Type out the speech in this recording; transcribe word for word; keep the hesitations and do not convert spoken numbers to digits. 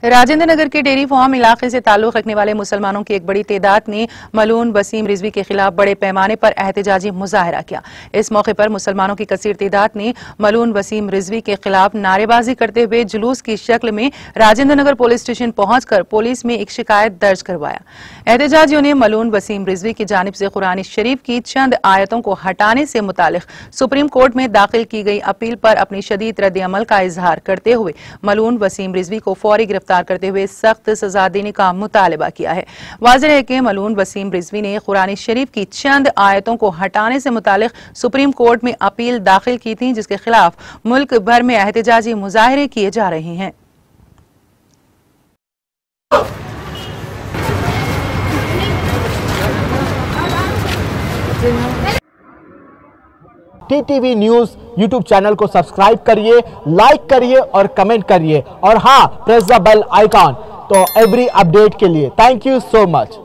राजेंद्र नगर के dairy farm इलाके से ताल्लुक रखने वाले मुसलमानों की एक बड़ी तादाद ने मलून वसीम रिजवी के खिलाफ बड़े पैमाने पर एहतजाजी मुजाहरा किया। इस मौके पर मुसलमानों की कसीर तादाद ने मलून वसीम रिजवी के खिलाफ नारेबाजी करते हुए जुलूस की शक्ल में राजेंद्र नगर पुलिस स्टेशन पहुंचकर पुलिस में एक शिकायत दर्ज करवाया। एहतजाजियों ने मलून वसीम रिजवी की जानिब से कुरान शरीफ की चंद आयतों को हटाने से मुतालिक सुप्रीम कोर्ट में दाखिल की गई अपील पर अपनी शदीद रद्द अमल का इजहार करते हुए मलून वसीम रिजवी को फौरी गिरफ्तार करते हुए सख्त सजा देने का मुतालबा किया है। वाज़ेह है कि मलून वसीम रिजवी ने कुरान शरीफ की चंद आयतों को हटाने से मुतालिक सुप्रीम कोर्ट में अपील दाखिल की थी, जिसके खिलाफ मुल्क भर में एहतजाजी मुजाहरे किए जा रहे हैं। टीटीवी न्यूज यूट्यूब चैनल को सब्सक्राइब करिए, लाइक करिए और कमेंट करिए और हाँ, प्रेस द बेल आइकॉन तो एवरी अपडेट के लिए। Thank you so much.